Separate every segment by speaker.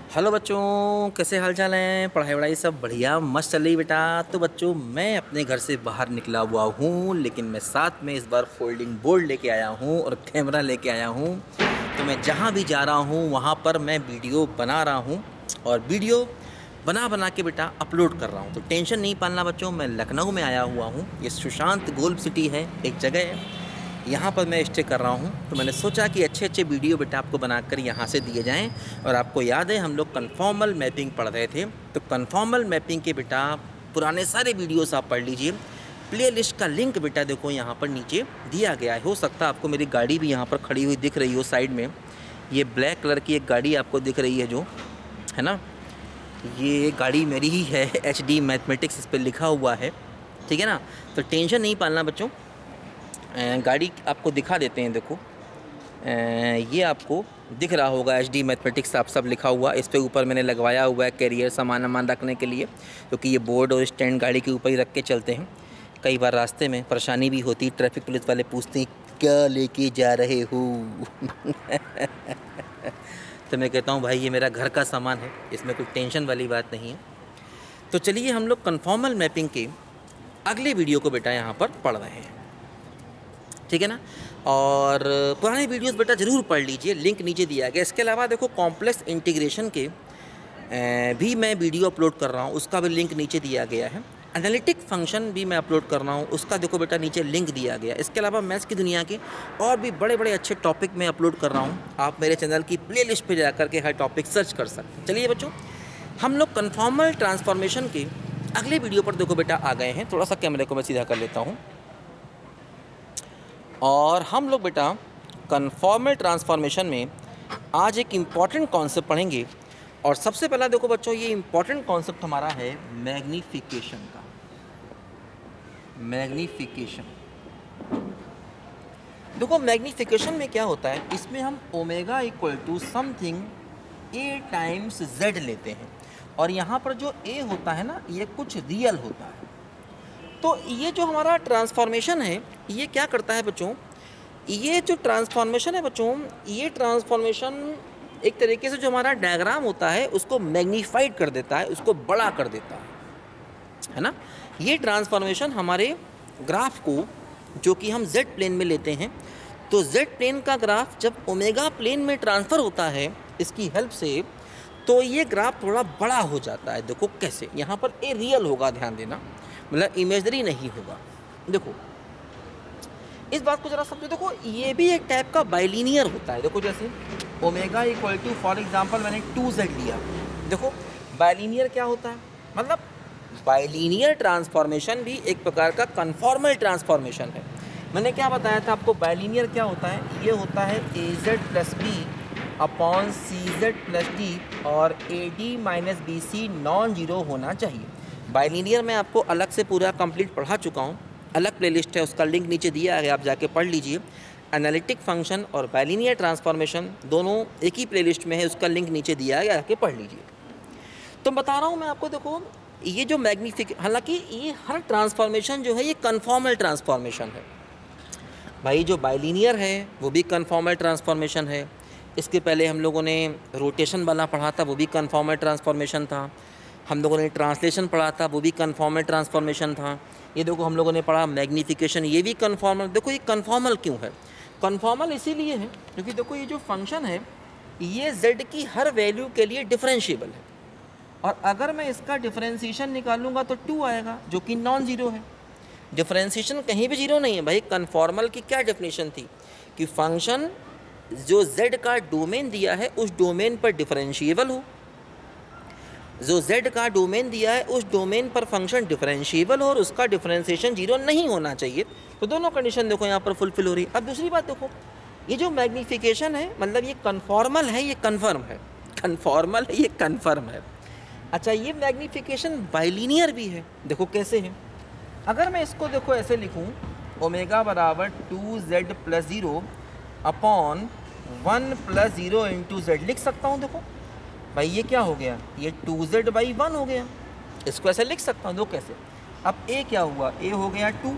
Speaker 1: Hello बच्चों, कैसे हाल चाल हैं। पढ़ाई वढ़ाई सब बढ़िया मस्त चल रही बेटा। तो बच्चों, मैं अपने घर से बाहर निकला हुआ हूँ, लेकिन मैं साथ में इस बार फोल्डिंग बोर्ड लेके आया हूँ और कैमरा लेके आया हूँ। तो मैं जहाँ भी जा रहा हूँ वहाँ पर मैं वीडियो बना रहा हूँ और वीडियो बना बना के बेटा अपलोड कर रहा हूँ। तो टेंशन नहीं पालना बच्चों, मैं लखनऊ में आया हुआ हूँ। ये सुशांत गोल्फ सिटी है, एक जगह है, यहाँ पर मैं स्टे कर रहा हूँ। तो मैंने सोचा कि अच्छे अच्छे वीडियो बेटा आपको बनाकर यहाँ से दिए जाएं। और आपको याद है हम लोग कन्फॉर्मल मैपिंग पढ़ रहे थे, तो कन्फॉर्मल मैपिंग के बेटा पुराने सारे वीडियोस आप पढ़ लीजिए। प्ले लिस्ट का लिंक बेटा देखो यहाँ पर नीचे दिया गया है। हो सकता है आपको मेरी गाड़ी भी यहाँ पर खड़ी हुई दिख रही हो साइड में। ये ब्लैक कलर की एक गाड़ी आपको दिख रही है जो है ना, ये गाड़ी मेरी ही है। HD मैथमेटिक्स इस पर लिखा हुआ है, ठीक है ना। तो टेंशन नहीं पालना बच्चों, गाड़ी आपको दिखा देते हैं। देखो ये आपको दिख रहा होगा HD मैथमेटिक्स आप सब लिखा हुआ। इस पे ऊपर मैंने लगवाया हुआ है कैरियर सामान वामान रखने के लिए, क्योंकि ये बोर्ड और स्टैंड गाड़ी के ऊपर ही रख के चलते हैं। कई बार रास्ते में परेशानी भी होती, ट्रैफिक पुलिस वाले पूछते हैं क्या लेके जा रहे हो। तो मैं कहता हूँ भाई ये मेरा घर का सामान है, इसमें कोई टेंशन वाली बात नहीं है। तो चलिए हम लोग कन्फॉर्मल मैपिंग के अगले वीडियो को बेटा यहाँ पर पढ़ रहे हैं, ठीक है ना। और पुराने वीडियोस बेटा ज़रूर पढ़ लीजिए, लिंक नीचे दिया गया। इसके अलावा देखो कॉम्प्लेक्स इंटीग्रेशन के भी मैं वीडियो अपलोड कर रहा हूँ, उसका भी लिंक नीचे दिया गया है। एनालिटिक फंक्शन भी मैं अपलोड कर रहा हूँ, उसका देखो बेटा नीचे लिंक दिया गया। इसके अलावा मैथ्स की दुनिया के और भी बड़े बड़े अच्छे टॉपिक मैं अपलोड कर रहा हूँ। आप मेरे चैनल की प्ले लिस्ट पर जा के हर टॉपिक सर्च कर सकते हैं। चलिए बच्चों, हम लोग कन्फॉर्मल ट्रांसफॉर्मेशन के अगले वीडियो पर देखो बेटा आ गए हैं। थोड़ा सा कैमरे को मैं सीधा कर लेता हूँ और हम लोग बेटा कन्फॉर्मल ट्रांसफॉर्मेशन में आज एक इम्पॉर्टेंट कॉन्सेप्ट पढ़ेंगे। और सबसे पहला देखो बच्चों, ये इम्पॉर्टेंट कॉन्सेप्ट हमारा है मैग्नीफिकेशन का। मैग्नीफिकेशन देखो, मैग्नीफिकेशन में क्या होता है, इसमें हम omega equal to something A times Z लेते हैं और यहाँ पर जो A होता है ना, ये कुछ रियल होता है। तो ये जो हमारा ट्रांसफॉर्मेशन है, ये क्या करता है बच्चों, ये जो ट्रांसफॉर्मेशन है बच्चों, ये ट्रांसफॉर्मेशन एक तरीके से जो हमारा डायग्राम होता है उसको मैग्नीफाइड कर देता है, उसको बड़ा कर देता है ना। ये ट्रांसफॉर्मेशन हमारे ग्राफ को, जो कि हम Z प्लेन में लेते हैं, तो Z प्लेन का ग्राफ जब ओमेगा प्लेन में ट्रांसफ़र होता है इसकी हेल्प से, तो ये ग्राफ थोड़ा बड़ा हो जाता है। देखो कैसे, यहाँ पर ए रियल होगा, ध्यान देना, मतलब इमेजनरी नहीं होगा। देखो इस बात को ज़रा समझो। देखो ये भी एक टाइप का बाइलिनियर होता है। देखो जैसे omega equal to, for example मैंने 2Z लिया। देखो बाइलिनियर क्या होता है, मतलब बाइलिनियर ट्रांसफॉर्मेशन भी एक प्रकार का कन्फॉर्मल ट्रांसफॉर्मेशन है। मैंने क्या बताया था आपको, बाइलिनियर क्या होता है, ये होता है AZ plus B upon CZ plus D और AD minus BC non zero होना चाहिए। बाइलिनियर में आपको अलग से पूरा कंप्लीट पढ़ा चुका हूँ, अलग प्लेलिस्ट है, उसका लिंक नीचे दिया है, आप जाके पढ़ लीजिए। एनालिटिक फंक्शन और बाइलिनियर ट्रांसफॉर्मेशन दोनों एक ही प्लेलिस्ट में है, उसका लिंक नीचे दिया है, जाके पढ़ लीजिए। तो बता रहा हूँ मैं आपको, देखो ये जो हालांकि ये हर ट्रांसफॉर्मेशन जो है ये कन्फॉर्मल ट्रांसफॉर्मेशन है भाई। जो बाइलिनियर है वो भी कन्फॉर्मल ट्रांसफॉर्मेशन है। इसके पहले हम लोगों ने रोटेशन वाला पढ़ा था, वो भी कन्फॉर्मल ट्रांसफॉर्मेशन था। हम लोगों ने ट्रांसलेशन पढ़ा था, वो भी कन्फॉर्मल ट्रांसफॉर्मेशन था। ये देखो हम लोगों ने पढ़ा मैग्नीफिकेशन, ये भी कन्फॉर्मल। देखो ये कन्फॉर्मल क्यों है, कन्फॉर्मल इसीलिए है क्योंकि देखो ये जो फंक्शन है ये Z की हर वैल्यू के लिए डिफरेंशिएबल है, और अगर मैं इसका डिफरेंशिएशन निकालूंगा तो 2 आएगा, जो कि नॉन ज़ीरो है। डिफरेंशिएशन कहीं भी जीरो नहीं है भाई। कन्फॉर्मल की क्या डेफिनेशन थी कि फंक्शन जो Z का डोमेन दिया है उस डोमेन पर डिफरेंशिएबल हो, जो Z का डोमेन दिया है उस डोमेन पर फंक्शन डिफरेंशिएबल हो और उसका डिफरेंशिएशन जीरो नहीं होना चाहिए। तो दोनों कंडीशन देखो यहाँ पर फुलफिल हो रही है। अब दूसरी बात देखो, ये जो मैग्नीफिकेशन है, मतलब ये कन्फॉर्मल है, ये कन्फर्म है, कन्फॉर्मल है, ये कन्फर्म है। अच्छा, ये मैग्नीफिकेशन बाइलिनियर भी है। देखो कैसे है, अगर मैं इसको देखो ऐसे लिखूँ, ओमेगा बराबर 2Z plus 0 upon 1 plus 0 into Z लिख सकता हूँ। देखो भाई ये क्या हो गया, ये 2Z बाई 1 हो गया, इसको ऐसे लिख सकता हूँ। दो कैसे, अब A क्या हुआ, A हो गया 2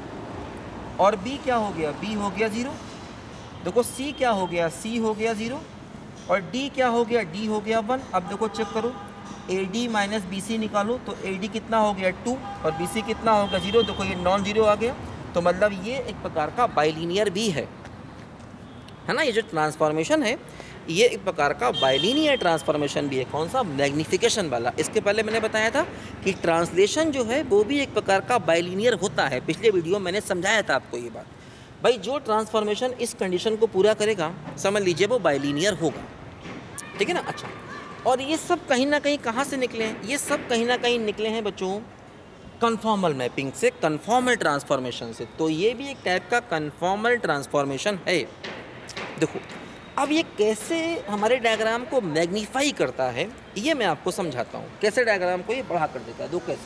Speaker 1: और B क्या हो गया, B हो गया 0। देखो C क्या हो गया, C हो गया 0 और डी क्या हो गया, डी हो गया 1। अब देखो चेक करो, A D minus B C निकालो तो ए डी कितना हो गया 2 और बी सी कितना होगा 0। देखो ये नॉन जीरो आ गया, तो मतलब ये एक प्रकार का बाइलिनियर भी है ना। ये जो ट्रांसफॉर्मेशन है ये एक प्रकार का बाइलिनियर ट्रांसफॉर्मेशन भी है। कौन सा, मैग्निफिकेशन वाला। इसके पहले मैंने बताया था कि ट्रांसलेशन जो है वो भी एक प्रकार का बाइलिनियर होता है। पिछले वीडियो में मैंने समझाया था आपको ये बात। भाई जो ट्रांसफॉर्मेशन इस कंडीशन को पूरा करेगा समझ लीजिए वो बाइलिनियर होगा, ठीक है ना। अच्छा, और ये सब कहीं ना कहीं कहाँ से निकले हैं, ये सब कहीं ना कहीं निकले हैं बच्चों कन्फॉर्मल मैपिंग से, कन्फॉर्मल ट्रांसफॉर्मेशन से। तो ये भी एक टाइप का कन्फॉर्मल ट्रांसफॉर्मेशन है। देखो अब ये कैसे हमारे डायग्राम को मैग्नीफाई करता है ये मैं आपको समझाता हूँ, कैसे डायग्राम को ये बढ़ा कर देता है। दो कैसे,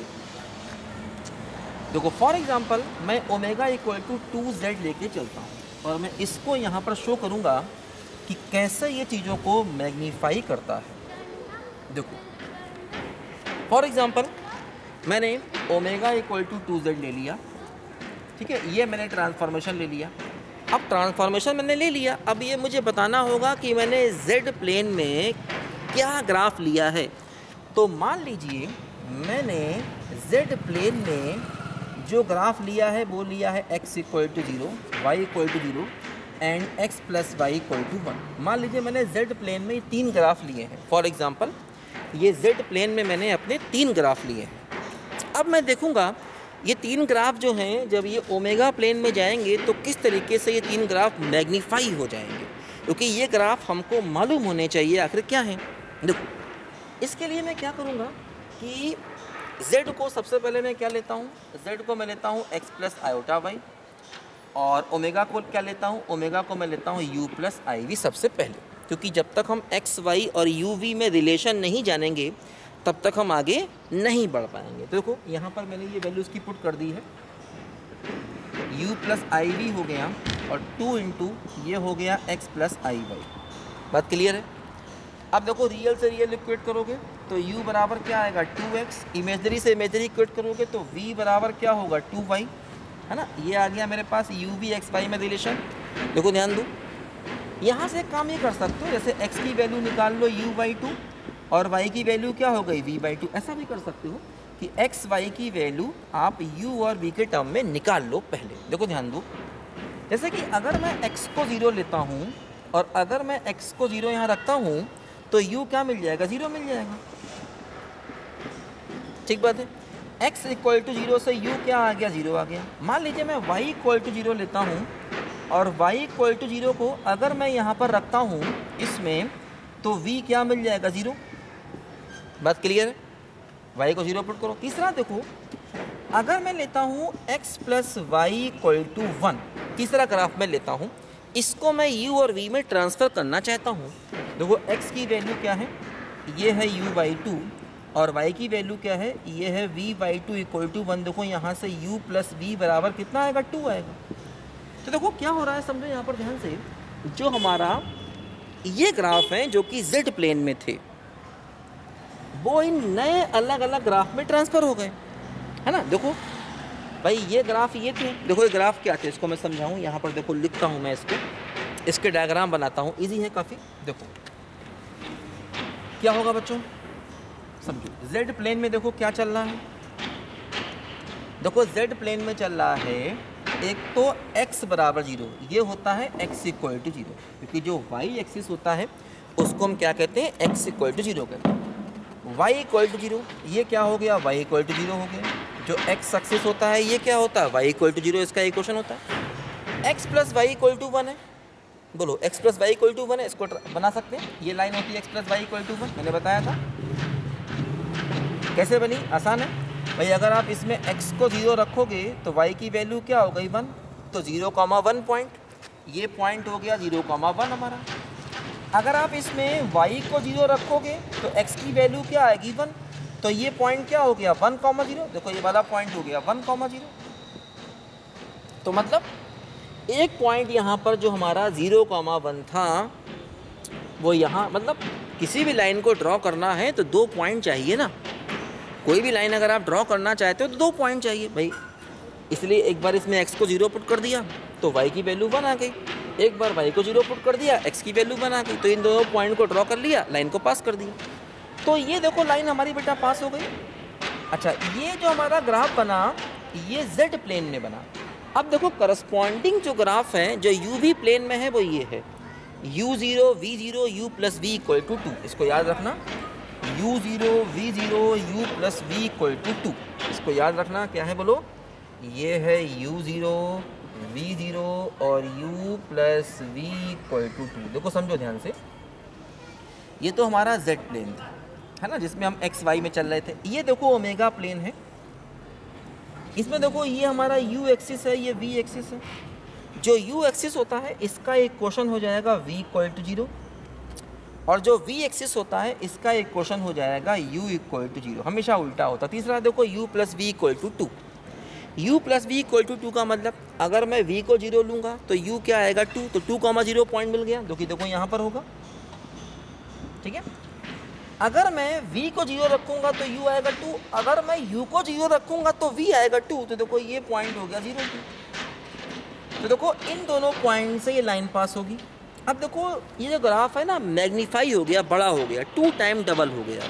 Speaker 1: देखो फॉर एग्जांपल मैं ओमेगा इक्वल टू 2z लेके चलता हूँ और मैं इसको यहाँ पर शो करूँगा कि कैसे ये चीज़ों को मैग्नीफाई करता है। देखो फॉर एग्जांपल मैंने ओमेगा इक्वल टू 2z ले लिया, ठीक है, ये मैंने ट्रांसफॉर्मेशन ले लिया। अब ट्रांसफॉर्मेशन मैंने ले लिया, अब ये मुझे बताना होगा कि मैंने z प्लेन में क्या ग्राफ लिया है। तो मान लीजिए मैंने z प्लेन में जो ग्राफ लिया है वो लिया है x equal to 0, y equal to 0 and x plus y equal to 1। मान लीजिए मैंने z प्लेन में 3 ग्राफ लिए हैं। फॉर एग्जांपल ये z प्लेन में मैंने अपने 3 ग्राफ लिए हैं। अब मैं देखूंगा ये 3 ग्राफ जो हैं जब ये ओमेगा प्लेन में जाएंगे तो किस तरीके से ये 3 ग्राफ मैग्नीफाई हो जाएंगे, क्योंकि ये ग्राफ हमको मालूम होने चाहिए आखिर क्या है। देखो इसके लिए मैं क्या करूँगा कि z को सबसे पहले मैं क्या लेता हूँ, z को मैं लेता हूँ x प्लस आयोटा वाई, और ओमेगा को क्या लेता हूँ, ओमेगा को मैं लेता हूँ u प्लस आई वी सबसे पहले, क्योंकि जब तक हम x y और u v में रिलेशन नहीं जानेंगे तब तक हम आगे नहीं बढ़ पाएंगे। तो देखो यहाँ पर मैंने ये वैल्यू इसकी पुट कर दी है, u प्लस आई वी हो गया और 2 इंटू ये हो गया x प्लस आई वाई। बात क्लियर है। अब देखो रियल से रियल इक्वेट करोगे तो u बराबर क्या आएगा 2x, इमेजनरी से इमेजनरी इक्वेट करोगे तो v बराबर क्या होगा 2y, है ना। ये आ गया मेरे पास u v x y में रिलेशन। देखो ध्यान दो, यहाँ से काम ये कर सकते हो, जैसे x की वैल्यू निकाल लो u/2 और y की वैल्यू क्या हो गई v/2। ऐसा भी कर सकते हो कि x y की वैल्यू आप u और v के टर्म में निकाल लो पहले। देखो ध्यान दो, जैसे कि अगर मैं x को 0 लेता हूँ और अगर मैं x को 0 यहाँ रखता हूँ तो u क्या मिल जाएगा, 0 मिल जाएगा, ठीक बात है। x इक्वल टू 0 से u क्या आ गया, 0 आ गया। मान लीजिए मैं y इक्वल टू 0 लेता हूँ और y इक्वल टू 0 को अगर मैं यहाँ पर रखता हूँ इसमें तो v क्या मिल जाएगा, 0। बात क्लियर है। y को 0 पुट करो। तीसरा देखो, अगर मैं लेता हूँ x plus y equal to 1, तीसरा ग्राफ में लेता हूँ, इसको मैं u और v में ट्रांसफ़र करना चाहता हूँ। देखो x की वैल्यू क्या है, ये है u/2 और y की वैल्यू क्या है, ये है v/2 इक्वल टू 1। देखो यहाँ से u प्लस v बराबर कितना आएगा, 2 आएगा। तो देखो क्या हो रहा है, समझो यहाँ पर ध्यान से, जो हमारा ये ग्राफ हैं जो कि z प्लेन में थे वो इन नए अलग अलग ग्राफ में ट्रांसफ़र हो गए, है ना। देखो भाई ये ग्राफ ये थे, देखो ये ग्राफ क्या थे इसको मैं समझाऊँ। यहाँ पर देखो लिखता हूँ मैं इसको, इसके डायग्राम बनाता हूँ, इजी है काफ़ी। देखो क्या होगा बच्चों, समझो z प्लेन में देखो क्या चल रहा है। देखो z प्लेन में चल रहा है एक तो x बराबर 0, ये होता है x इक्वल टू 0, क्योंकि जो y एक्सिस होता है उसको हम क्या कहते हैं, x इक्वल टू 0 कहते हैं। y इक्वल टू 0 ये क्या हो गया, y इक्वल टू 0 हो गया। जो x एक्सिस होता है ये क्या होता है, y इक्वल टू 0, इसका इक्वेशन होता है। x plus y equal to 1 है, बोलो x plus y equal to 1 है, इसको बना सकते हैं। ये लाइन होती है x plus y equal to 1, मैंने बताया था कैसे बनी, आसान है भाई। अगर आप इसमें x को 0 रखोगे तो y की वैल्यू क्या हो गई 1, तो 0,1 पॉइंट, ये पॉइंट हो गया 0,1 हमारा। अगर आप इसमें y को 0 रखोगे तो x की वैल्यू क्या आएगी 1, तो ये पॉइंट क्या हो गया 1,0। देखो ये वाला पॉइंट हो गया 1,0। तो मतलब एक पॉइंट यहाँ पर जो हमारा 0,1 था वो यहाँ, मतलब किसी भी लाइन को ड्रॉ करना है तो 2 पॉइंट चाहिए ना। कोई भी लाइन अगर आप ड्रॉ करना चाहते हो तो 2 पॉइंट चाहिए भाई, इसलिए एक बार इसमें x को 0 पुट कर दिया तो y की वैल्यू 1 आ गई। एक बार y को 0 पुट कर दिया, x की वैल्यू बना दी, तो इन दोनों पॉइंट को ड्रॉ कर लिया, लाइन को पास कर दिया। तो ये देखो लाइन हमारी बेटा पास हो गई। अच्छा, ये जो हमारा ग्राफ बना ये z प्लेन में बना। अब देखो करस्पॉन्डिंग जो ग्राफ है जो u v प्लेन में है वो ये है u0 v0 u plus v equal to 2। इसको याद रखना, u0 v0 u plus v equal to 2। इसको याद रखना, क्या है बोलो, ये है u0 v0 और u plus v equal to 2। देखो समझो ध्यान से, ये तो हमारा z प्लेन था, है ना, जिसमें हम x y में चल रहे थे। ये देखो ओमेगा प्लेन है, इसमें देखो ये हमारा u एक्सिस है, ये v एक्सिस है। जो u एक्सिस होता है इसका एक क्वेश्चन हो जाएगा v इक्वल टू 0, और जो v एक्सिस होता है इसका एक क्वेश्चन हो जाएगा u इक्वल टू 0। हमेशा उल्टा होता। तीसरा देखो u plus v equal to 2। u plus v equal to 2 का मतलब अगर मैं v को 0 लूँगा तो u क्या आएगा 2, तो 2,0 पॉइंट मिल गया, जो कि देखो यहाँ पर होगा। ठीक है, अगर मैं v को 0 रखूँगा तो u आएगा 2, अगर मैं u को 0 रखूँगा तो v आएगा 2, तो देखो ये पॉइंट हो गया 0 2। तो देखो इन दोनों पॉइंट से ये लाइन पास होगी। अब देखो ये जो ग्राफ है ना मैग्नीफाई हो गया, बड़ा हो गया, 2 टाइम डबल हो गया।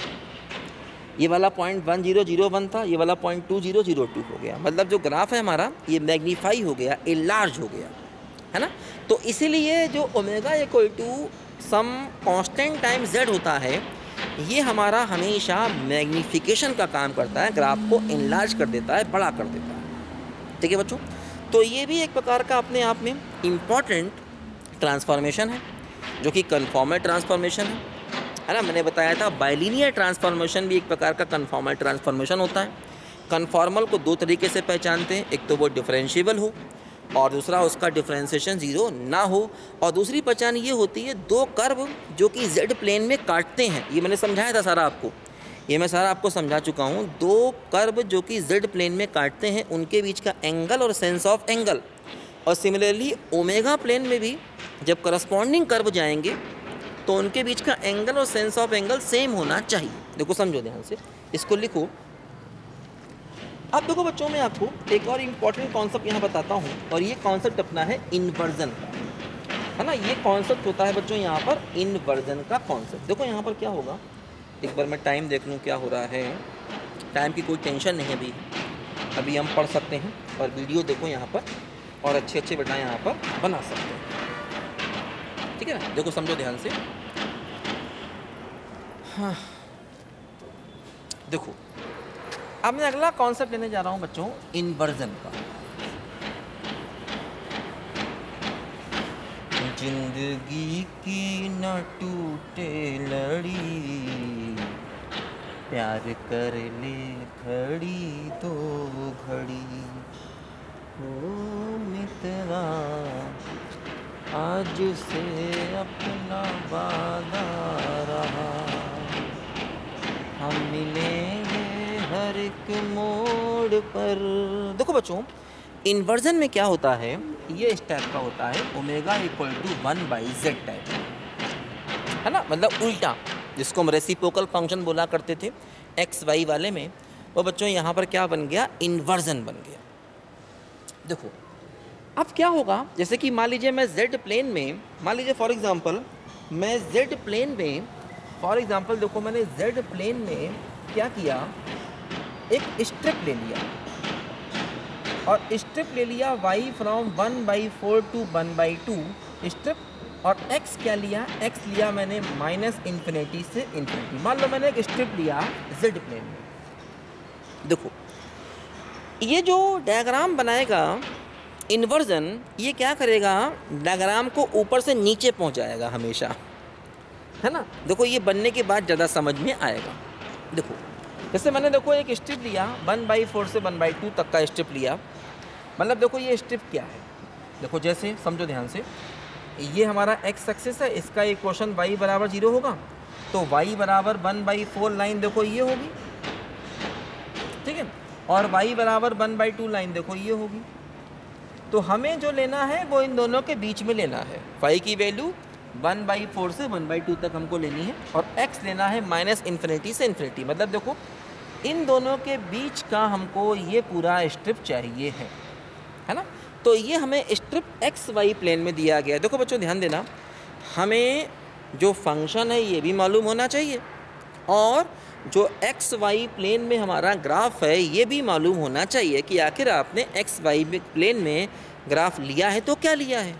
Speaker 1: ये वाला पॉइंट 1001 था, ये वाला पॉइंट 2002 हो गया। मतलब जो ग्राफ है हमारा ये मैग्नीफाई हो गया, एनलार्ज हो गया, है ना। तो इसीलिए जो omega equal to some constant time z होता है, ये हमारा हमेशा मैग्नीफिकेशन का काम करता है, ग्राफ को एनलार्ज कर देता है, बड़ा कर देता है। ठीक है बच्चों, तो ये भी एक प्रकार का अपने आप में इम्पॉर्टेंट ट्रांसफॉर्मेशन है, जो कि कन्फॉर्मल ट्रांसफॉर्मेशन है ना। मैंने बताया था बाइलिनियर ट्रांसफॉर्मेशन भी एक प्रकार का कन्फॉर्मल ट्रांसफॉर्मेशन होता है। कन्फॉर्मल को 2 तरीके से पहचानते हैं, एक तो वो डिफरेंशिएबल हो और दूसरा उसका डिफरेंशिएशन 0 ना हो। और दूसरी पहचान ये होती है 2 कर्व जो कि z प्लेन में काटते हैं। ये मैंने समझाया था सारा आपको, ये मैं सारा आपको समझा चुका हूँ। 2 कर्व जो कि z प्लेन में काटते हैं, उनके बीच का एंगल और सेंस ऑफ एंगल। और सिमिलरली ओमेगा प्लेन में भी जब करस्पॉन्डिंग कर्व जाएंगे तो उनके बीच का एंगल और सेंस ऑफ एंगल सेम होना चाहिए। देखो समझो ध्यान से, इसको लिखो। अब देखो बच्चों, मैं आपको एक और इम्पॉर्टेंट कॉन्सेप्ट यहाँ बताता हूँ, और ये कॉन्सेप्ट अपना है इन्वर्जन का, है ना। ये कॉन्सेप्ट होता है बच्चों यहाँ पर इन्वर्जन का कॉन्सेप्ट। देखो यहाँ पर क्या होगा, एक बार मैं टाइम देख लूँ क्या हो रहा है। टाइम की कोई टेंशन नहीं है, अभी हम पढ़ सकते हैं और वीडियो देखो यहाँ पर, और अच्छे अच्छे बेटा यहाँ पर बना सकते हैं। ठीक है ना, देखो समझो ध्यान से। हाँ देखो, अब मैं अगला कॉन्सेप्ट लेने जा रहा हूँ बच्चों इन्वर्जन का। जिंदगी की न टूटे लड़ी, प्यार कर ले खड़ी 2 घड़ी, ओ मित्रा आज से अपना वादा रहा, हम मिलेंगे हर एक मोड़ पर। देखो बच्चों, इन्वर्जन में क्या होता है, ये इस टाइप का होता है, omega equal to 1/z type, है ना। मतलब उल्टा, जिसको हम रेसिप्रोकल फंक्शन बोला करते थे एक्स वाई वाले में, वो बच्चों यहाँ पर क्या बन गया, इन्वर्जन बन गया। देखो अब क्या होगा, जैसे कि मान लीजिए मैं z प्लेन में, मान लीजिए फॉर एग्जांपल मैं z प्लेन में, फॉर एग्जांपल देखो मैंने z प्लेन में क्या किया, एक स्ट्रिप ले लिया, और स्ट्रिप ले लिया y फ्रॉम 1/4 टू 1/2 स्ट्रिप, और x क्या लिया, x लिया मैंने -∞ से ∞। मान लो मैंने एक स्ट्रिप लिया z प्लेन में। देखो ये जो डायग्राम बनाएगा इन्वर्जन, ये क्या करेगा, डायग्राम को ऊपर से नीचे पहुंचाएगा हमेशा, है ना। देखो ये बनने के बाद ज़्यादा समझ में आएगा। देखो जैसे मैंने देखो एक स्ट्रिप लिया 1/4 से 1/2 तक का स्ट्रिप लिया, मतलब देखो ये स्ट्रिप क्या है, देखो जैसे समझो ध्यान से, ये हमारा x एक्सिस है, इसका इक्वेशन y बराबर 0 होगा, तो y बराबर 1/4 लाइन देखो ये होगी, ठीक है, और y बराबर 1/2 लाइन देखो ये होगी। तो हमें जो लेना है वो इन दोनों के बीच में लेना है, y की वैल्यू 1/4 से 1/2 तक हमको लेनी है, और x लेना है -∞ से ∞। मतलब देखो इन दोनों के बीच का हमको ये पूरा स्ट्रिप चाहिए है ना। तो ये हमें स्ट्रिप एक्स वाई प्लेन में दिया गया है। देखो बच्चों ध्यान देना, हमें जो फंक्शन है ये भी मालूम होना चाहिए और जो एक्स वाई प्लेन में हमारा ग्राफ है ये भी मालूम होना चाहिए कि आखिर आपने एक्स वाई प्लेन में ग्राफ लिया है तो क्या लिया है।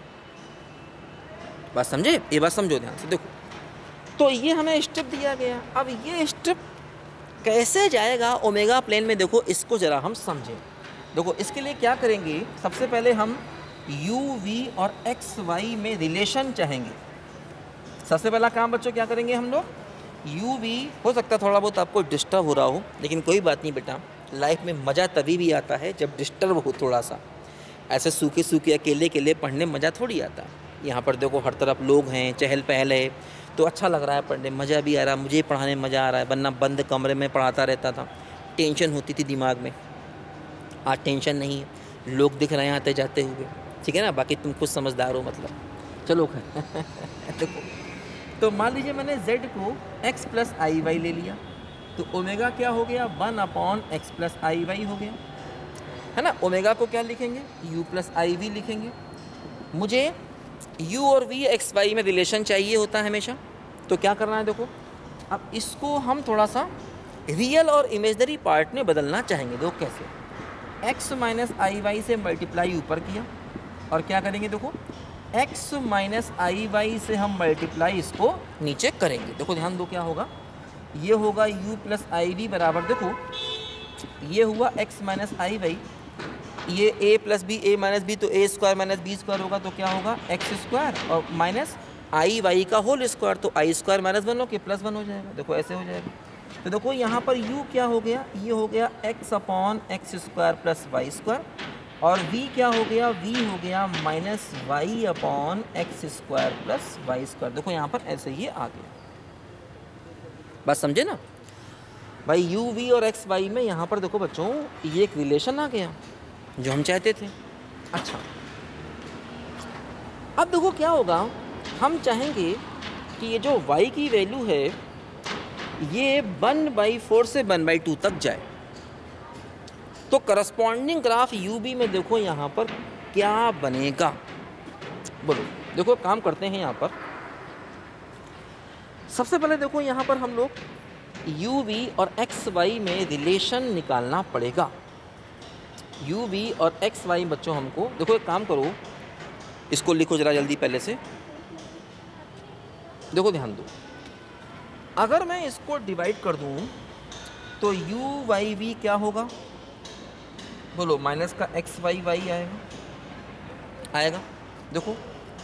Speaker 1: बात समझे? ये बात समझो ध्यान से। देखो तो ये हमें स्ट्रिप दिया गया, अब ये स्ट्रिप कैसे जाएगा ओमेगा प्लेन में, देखो इसको ज़रा हम समझें। देखो इसके लिए क्या करेंगे, सबसे पहले हम यू वी और एक्स वाई में रिलेशन चाहेंगे। सबसे पहला काम बच्चों क्या करेंगे हम लोग, यू वी, हो सकता है थोड़ा बहुत आपको डिस्टर्ब हो रहा हो लेकिन कोई बात नहीं बेटा, लाइफ में मज़ा तभी भी आता है जब डिस्टर्ब हो थोड़ा सा। ऐसे सूखे सूखे अकेले अकेले पढ़ने मज़ा थोड़ी आता। यहाँ पर देखो हर तरफ लोग हैं, चहल पहल है, तो अच्छा लग रहा है पढ़ने, मज़ा भी आ रहा है, मुझे पढ़ाने में मज़ा आ रहा है। वरना बंद कमरे में पढ़ाता रहता था, टेंशन होती थी दिमाग में। आज टेंशन नहीं है, लोग दिख रहे हैं आते जाते हुए, ठीक है ना। बाकी तुम कुछ समझदार हो मतलब, चलो देखो तो मान लीजिए मैंने z को x प्लस आई वाई ले लिया, तो ओमेगा क्या हो गया, 1/x प्लस आई वाई हो गया, है ना। ओमेगा को क्या लिखेंगे, u प्लस आई वी लिखेंगे। मुझे u और v एक्स वाई में रिलेशन चाहिए होता है हमेशा, तो क्या करना है, देखो अब इसको हम थोड़ा सा रियल और इमेजनरी पार्ट में बदलना चाहेंगे। देखो कैसे, x माइनस आई वाई से मल्टीप्लाई ऊपर किया और क्या करेंगे, देखो x माइनस आई वाई से हम मल्टीप्लाई इसको नीचे करेंगे। देखो ध्यान दो क्या होगा, ये होगा u प्लस आई वी बराबर, देखो ये हुआ x माइनस आई वाई, ये a plus b, a minus b, तो a square minus b square होगा, तो क्या होगा x स्क्वायर और माइनस आई वाई का होल स्क्वायर, तो आई स्क्वायर माइनस 1 होकर प्लस 1 हो जाएगा। देखो ऐसे हो जाएगा। तो देखो यहाँ पर u क्या हो गया, ये हो गया x upon x square plus y square, और v क्या हो गया, v हो गया minus y upon x square plus y square. देखो यहाँ पर ऐसे ही आ गया, बात समझे ना भाई। u v और x y में यहाँ पर देखो बच्चों ये एक रिलेशन आ गया जो हम चाहते थे। अच्छा अब देखो क्या होगा, हम चाहेंगे कि ये जो y की वैल्यू है ये 1/4 से 1/2 तक जाए, तो करस्पॉन्डिंग ग्राफ यू बी में देखो यहाँ पर क्या बनेगा, बोलो। देखो काम करते हैं यहाँ पर, सबसे पहले देखो यहाँ पर हम लोग यू वी और एक्स वाई में रिलेशन निकालना पड़ेगा। यू वी और एक्स वाई बच्चों हमको, देखो एक काम करो, इसको लिखो जरा जल्दी पहले से। देखो ध्यान दो, अगर मैं इसको डिवाइड कर दूँ तो यू वाई वी क्या होगा, बोलो माइनस का एक्स वाई वाई आएगा। देखो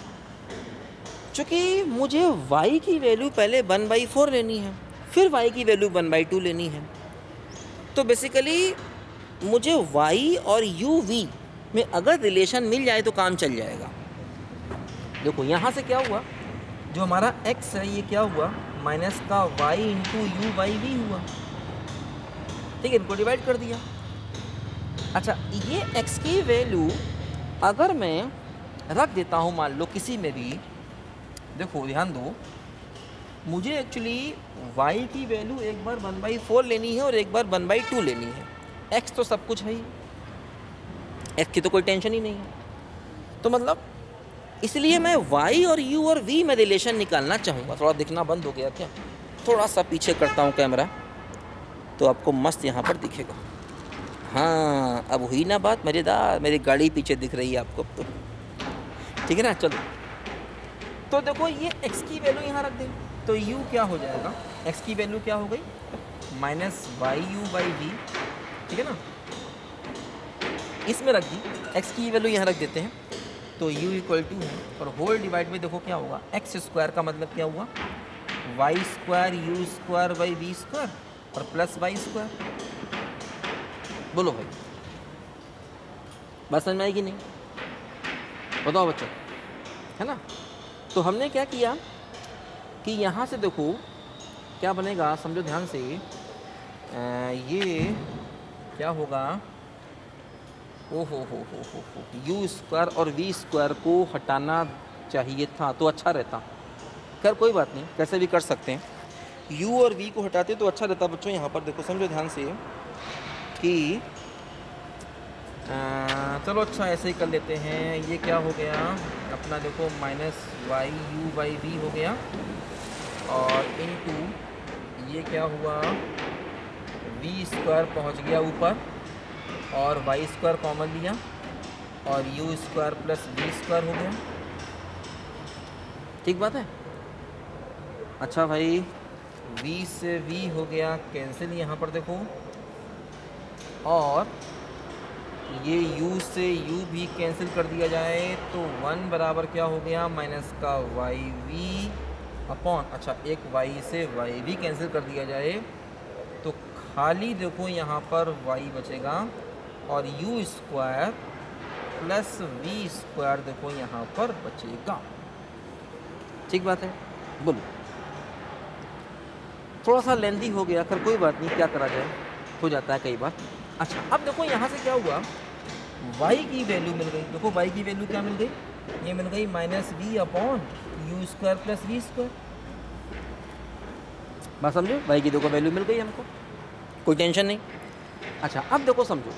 Speaker 1: चूँकि मुझे y की वैल्यू पहले 1/4 लेनी है, फिर y की वैल्यू 1/2 लेनी है, तो बेसिकली मुझे y और u v में अगर रिलेशन मिल जाए तो काम चल जाएगा। देखो यहाँ से क्या हुआ, जो हमारा x है ये क्या हुआ, माइनस का y into u y v हुआ, ठीक है, इनको डिवाइड कर दिया। अच्छा ये x की वैल्यू अगर मैं रख देता हूँ मान लो किसी में भी, देखो ध्यान दो, मुझे एक्चुअली y की वैल्यू एक बार 1/4 लेनी है और एक बार 1/2 लेनी है। x तो सब कुछ है ही, x की तो कोई टेंशन ही नहीं है, तो मतलब इसलिए मैं y और u और v में रिलेशन निकालना चाहूँगा। थोड़ा दिखना बंद हो गया क्या, थोड़ा सा पीछे करता हूँ कैमरा तो आपको मस्त यहाँ पर दिखेगा। हाँ अब हुई ना बात मज़ेदार, मेरी गाड़ी पीछे दिख रही है आपको अब तो, ठीक है ना। चलो तो देखो ये x की वैल्यू यहाँ रख दें तो u क्या हो जाएगा, x की वैल्यू क्या हो गई, minus y u by v, ठीक है ना, इसमें रख दी। x की वैल्यू यहाँ रख देते हैं तो u इक्वल टू है, और होल डिवाइड में देखो क्या होगा, एक्स स्क्वायर का मतलब क्या हुआ, y square u square by v square और प्लस वाई स्क्वायर। बोलो भाई बात समझ में आएगी नहीं, बताओ बच्चों, है ना। तो हमने क्या किया कि यहाँ से देखो क्या बनेगा, समझो ध्यान से, ये क्या होगा, ओ हो यू स्क्वायर और वी स्क्वायर को हटाना चाहिए था तो अच्छा रहता। खैर कोई बात नहीं, कैसे भी कर सकते हैं, u और v को हटाते तो अच्छा रहता। बच्चों यहाँ पर देखो समझो ध्यान से कि चलो अच्छा ऐसे ही कर लेते हैं। ये क्या हो गया अपना, देखो minus y u by v हो गया, और इनटू ये क्या हुआ, वी स्क्वायर पहुँच गया ऊपर, और वाई स्क्वायर कॉमन लिया, और u square plus v square हो गया। ठीक बात है। अच्छा भाई, v से v हो गया कैंसिल यहाँ पर देखो, और ये u से u भी कैंसिल कर दिया जाए तो 1 बराबर क्या हो गया, माइनस का वाई वी अपॉन, अच्छा एक y से वाई भी कैंसिल कर दिया जाए तो खाली देखो यहाँ पर y बचेगा, और u square plus v square देखो यहाँ पर बचेगा। ठीक बात है, बोलो। थोड़ा सा लेंदी हो गया, खैर कोई बात नहीं, क्या करा जाए, हो जाता है कई बार। अच्छा अब देखो यहाँ से क्या हुआ, y की वैल्यू मिल गई। देखो y की वैल्यू क्या मिल गई, ये मिल गई minus v upon u square plus v square. बात समझो, y की देखो वैल्यू मिल गई हमको, कोई टेंशन नहीं। अच्छा अब देखो समझो,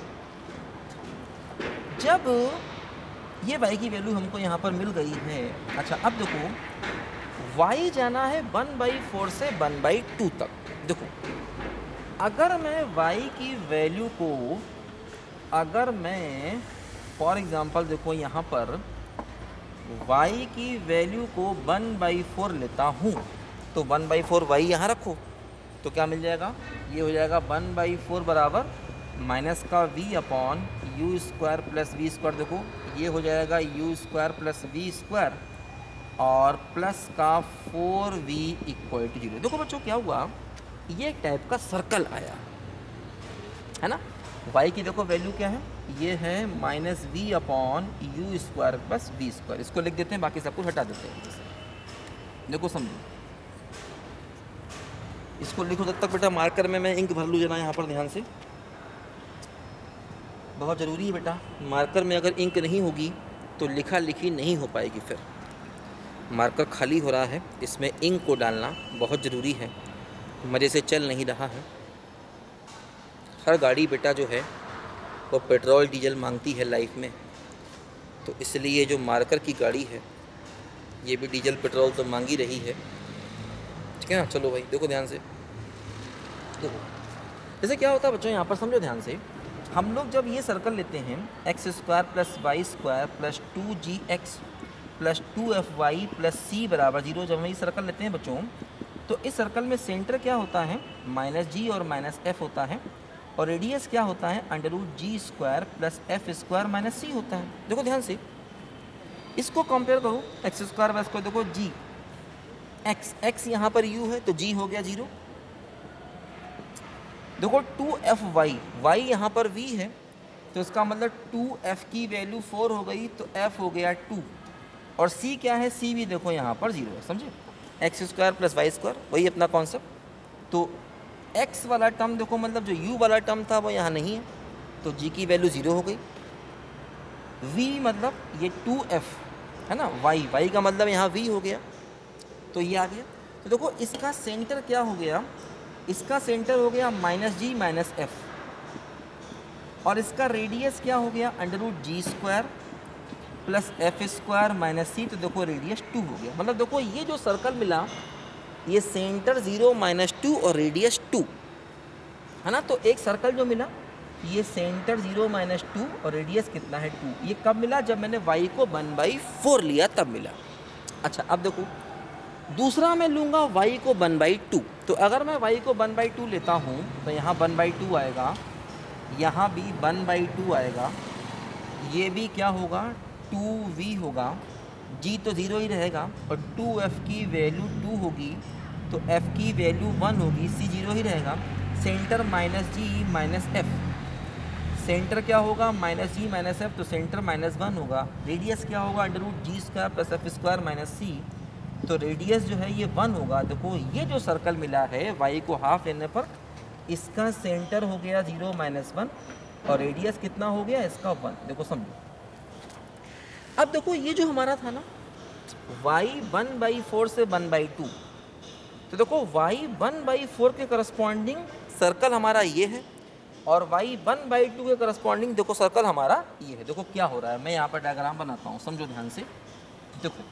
Speaker 1: जब ये y की वैल्यू हमको यहाँ पर मिल गई है, अच्छा अब देखो y जाना है 1/4 से 1/2 तक। देखो अगर मैं y की वैल्यू को, अगर मैं फॉर एग्ज़ाम्पल देखो यहाँ पर y की वैल्यू को 1/4 लेता हूँ, तो 1/4 y यहाँ रखो तो क्या मिल जाएगा, ये हो जाएगा 1/4 बराबर माइनस का v upon u square plus v square. देखो ये हो जाएगा u square plus v square और प्लस का 4v इक्वल टू 0। देखो बच्चों क्या हुआ, ये एक टाइप का सर्कल आया है ना। y की देखो वैल्यू क्या है, ये है minus v upon u square plus v square. इसको लिख देते हैं, बाकी सब कुछ हटा देते हैं। देखो समझो, इसको लिखो तब तक बेटा मार्कर में मैं इंक भर लूँ जरा, यहाँ पर ध्यान से, बहुत ज़रूरी है बेटा। मार्कर में अगर इंक नहीं होगी तो लिखा लिखी नहीं हो पाएगी। फिर मार्कर खाली हो रहा है, इसमें इंक को डालना बहुत ज़रूरी है, मज़े से चल नहीं रहा है। हर गाड़ी बेटा जो है वो पेट्रोल डीजल मांगती है लाइफ में, तो इसलिए जो मार्कर की गाड़ी है ये भी डीजल पेट्रोल तो मांग ही रही है। ठीक है ना, चलो भाई देखो ध्यान से। देखो जैसे क्या होता है बच्चों, यहाँ पर समझो ध्यान से, हम लोग जब ये सर्कल लेते हैं x square plus y square plus 2gx plus 2fy plus c बराबर 0, जब हम ये सर्कल लेते हैं बच्चों, तो इस सर्कल में सेंटर क्या होता है, माइनस जी और माइनस एफ होता है, और रेडियस क्या होता है, under root g square plus f square minus c होता है। देखो ध्यान से, इसको कंपेयर करो एक्स स्क्वायर बाय स्क्वायर, देखो जी एक्स यहाँ पर u है तो g हो गया 0। देखो 2fy, y यहाँ पर v है तो इसका मतलब 2f की वैल्यू 4 हो गई तो f हो गया 2, और c क्या है, c भी देखो यहाँ पर 0 है। समझे, x square plus y square, वही अपना कॉन्सेप्ट। तो x वाला टर्म देखो, मतलब जो u वाला टर्म था वो यहाँ नहीं है, तो g की वैल्यू 0 हो गई। v मतलब ये 2f है ना, y का मतलब यहाँ v हो गया, तो ये आ गया। तो देखो इसका सेंटर क्या हो गया, इसका सेंटर हो गया माइनस जी माइनस एफ, और इसका रेडियस क्या हो गया, under root g square plus f square minus c, तो देखो रेडियस 2 हो गया। मतलब देखो ये जो सर्कल मिला, ये सेंटर 0 माइनस 2 और रेडियस 2 है ना। तो एक सर्कल जो मिला, ये सेंटर 0 माइनस 2 और रेडियस कितना है 2, ये कब मिला, जब मैंने y को 1/4 लिया तब मिला। अच्छा अब देखो दूसरा मैं लूँगा y को 1/2, तो अगर मैं y को 1/2 लेता हूँ तो यहाँ 1/2 आएगा, यहाँ भी 1/2 आएगा, ये भी क्या होगा 2v होगा, g तो 0 ही रहेगा, और 2f की वैल्यू 2 होगी तो f की वैल्यू 1 होगी, c 0 ही रहेगा। Centre minus g minus f, centre क्या होगा माइनस जी माइनस एफ, तो सेंटर माइनस 1 होगा। रेडियस क्या होगा, under root g square plus f square minus c, तो रेडियस जो है ये 1 होगा। देखो ये जो सर्कल मिला है y को हाफ लेने पर, इसका सेंटर हो गया 0 माइनस 1 और रेडियस कितना हो गया इसका 1। देखो समझो, अब देखो ये जो हमारा था ना y 1/4 से 1/2, तो देखो y 1/4 के करस्पॉन्डिंग सर्कल हमारा ये है, और y1/2 के करस्पॉन्डिंग देखो सर्कल हमारा ये है। देखो क्या हो रहा है, मैं यहाँ पर डायग्राम बनाता हूँ, समझो ध्यान से। देखो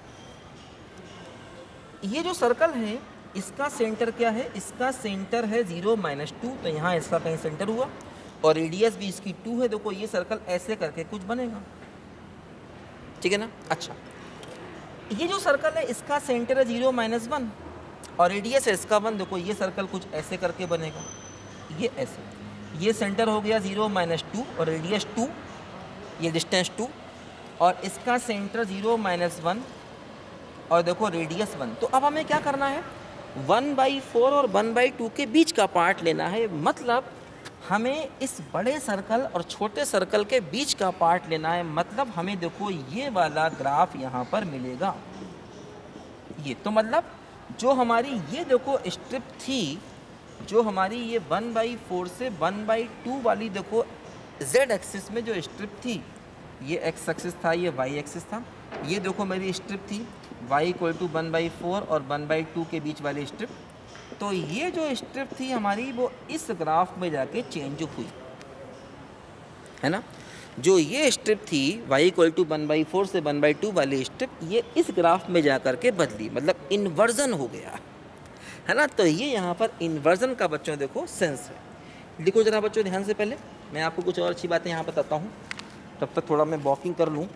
Speaker 1: ये जो सर्कल है इसका सेंटर क्या है, इसका सेंटर है 0 - 2, तो यहाँ इसका कहीं सेंटर हुआ और रेडियस भी इसकी 2 है। देखो ये सर्कल ऐसे करके कुछ बनेगा, ठीक है ना। अच्छा, ये जो सर्कल है इसका सेंटर है 0 - 1 और रेडियस है इसका 1। देखो ये सर्कल कुछ ऐसे करके बनेगा, ये ऐसे, ये सेंटर हो गया 0 - 2 और रेडियस 2, ये डिस्टेंस 2 और इसका सेंटर 0 - 1 और देखो रेडियस 1। तो अब हमें क्या करना है, 1/4 और 1/2 के बीच का पार्ट लेना है। मतलब हमें इस बड़े सर्कल और छोटे सर्कल के बीच का पार्ट लेना है। मतलब हमें देखो ये वाला ग्राफ यहाँ पर मिलेगा, ये तो मतलब जो हमारी ये देखो स्ट्रिप थी, जो हमारी ये 1/4 से 1/2 वाली देखो z एक्सिस में जो स्ट्रिप थी, ये x एक्सिस था, ये y एक्सिस था। ये देखो मेरी स्ट्रिप थी y = 1/4 और 1/2 के बीच वाली स्ट्रिप। तो ये जो स्ट्रिप थी हमारी वो इस ग्राफ में जाके चेंज हुई, है ना। जो ये स्ट्रिप थी y = 1/4 से 1/2 वाली स्ट्रिप, ये इस ग्राफ में जा कर के बदली, मतलब इन्वर्जन हो गया, है ना। तो ये यहाँ पर इन्वर्जन का बच्चों देखो सेंस है। लिखो जरा बच्चों ध्यान से, पहले मैं आपको कुछ और अच्छी बातें यहाँ बताता हूँ, तब तक थोड़ा मैं वॉकिंग कर लूँ।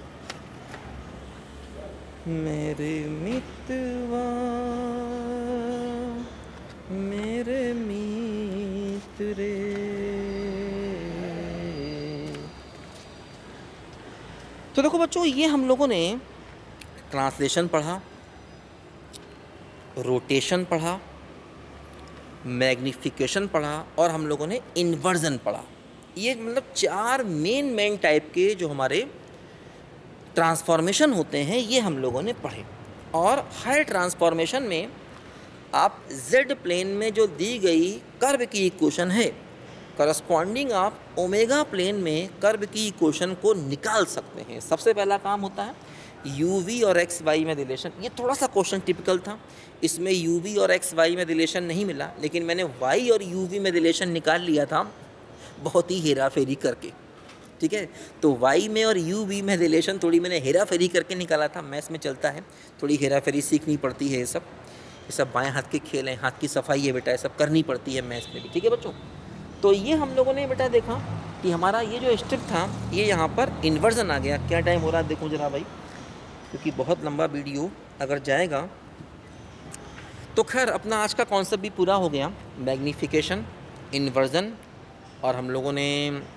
Speaker 1: मेरे मितवा मेरे मित्र, तो देखो बच्चों ये हम लोगों ने ट्रांसलेशन पढ़ा, रोटेशन पढ़ा, मैग्निफिकेशन पढ़ा और हम लोगों ने इन्वर्जन पढ़ा। ये मतलब 4 मेन टाइप के जो हमारे ट्रांसफॉर्मेशन होते हैं ये हम लोगों ने पढ़े। और हर ट्रांसफॉर्मेशन में आप z प्लेन में जो दी गई कर्व की इक्वेशन है, करस्पॉन्डिंग आप ओमेगा प्लेन में कर्व की इक्वेशन को निकाल सकते हैं। सबसे पहला काम होता है uv और xy में रिलेशन। ये थोड़ा सा क्वेश्चन टिपिकल था, इसमें uv और xy में रिलेशन नहीं मिला, लेकिन मैंने y और uv में रिलेशन निकाल लिया था बहुत ही हेरा फेरी करके, ठीक है। तो y में और uv में रिलेशन थोड़ी मैंने हेरा फेरी करके निकाला था। मैथ्स में चलता है, थोड़ी हेरा फेरी सीखनी पड़ती है। ये सब बाएं हाथ के खेल हैं, हाथ की सफाई है बेटा, ये सब करनी पड़ती है मैथ्स में भी, ठीक है बच्चों। तो ये हम लोगों ने बेटा देखा कि हमारा ये जो स्ट्रिप था ये यहाँ पर इन्वर्जन आ गया। क्या टाइम हो रहा है देखो जरा भाई, क्योंकि बहुत लंबा वीडियो अगर जाएगा तो खैर अपना आज का कॉन्सेप्ट भी पूरा हो गया। मैग्नीफिकेशन, इन्वर्जन और हम लोगों ने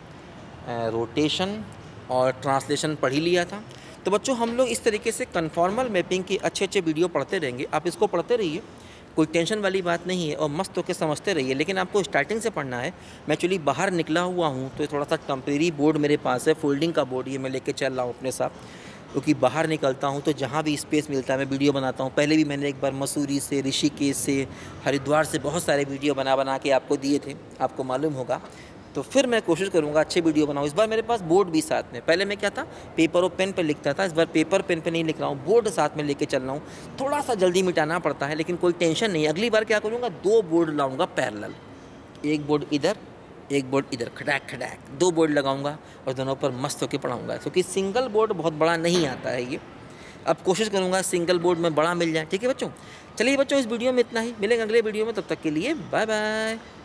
Speaker 1: रोटेशन और ट्रांसलेशन पढ़ ही लिया था। तो बच्चों हम लोग इस तरीके से कन्फॉर्मल मैपिंग की अच्छे वीडियो पढ़ते रहेंगे। आप इसको पढ़ते रहिए, कोई टेंशन वाली बात नहीं है और मस्त होकर समझते रहिए। लेकिन आपको स्टार्टिंग से पढ़ना है। मैं एक्चुअली बाहर निकला हुआ हूँ तो थोड़ा सा टेम्परेरी बोर्ड मेरे पास है, फोल्डिंग का बोर्ड, ये मैं लेके चल रहा हूँ अपने साथ, क्योंकि बाहर निकलता हूँ तो जहाँ भी स्पेस मिलता है मैं वीडियो बनाता हूँ। पहले भी मैंने एक बार मसूरी से, ऋषिकेश से, हरिद्वार से बहुत सारे वीडियो बना के आपको दिए थे, आपको मालूम होगा। तो फिर मैं कोशिश करूँगा अच्छे वीडियो बनाऊँ। इस बार मेरे पास बोर्ड भी साथ में, पहले मैं क्या था पेपर और पेन पे लिखता था, इस बार पेपर पेन पे नहीं लिख रहा हूँ, बोर्ड साथ में लेके चल रहा हूँ। थोड़ा सा जल्दी मिटाना पड़ता है लेकिन कोई टेंशन नहीं। अगली बार क्या करूँगा, 2 बोर्ड लाऊँगा पैरेलल, एक बोर्ड इधर एक बोर्ड इधर, खड़ाक खड़ाक 2 बोर्ड लगाऊंगा और दोनों पर मस्त होकर पढ़ाऊँगा, क्योंकि सिंगल बोर्ड बहुत बड़ा नहीं आता है ये। अब कोशिश करूँगा सिंगल बोर्ड में बड़ा मिल जाए, ठीक है बच्चों। चलिए बच्चों इस वीडियो में इतना ही, मिलेंगे अगले वीडियो में, तब तक के लिए बाय बाय।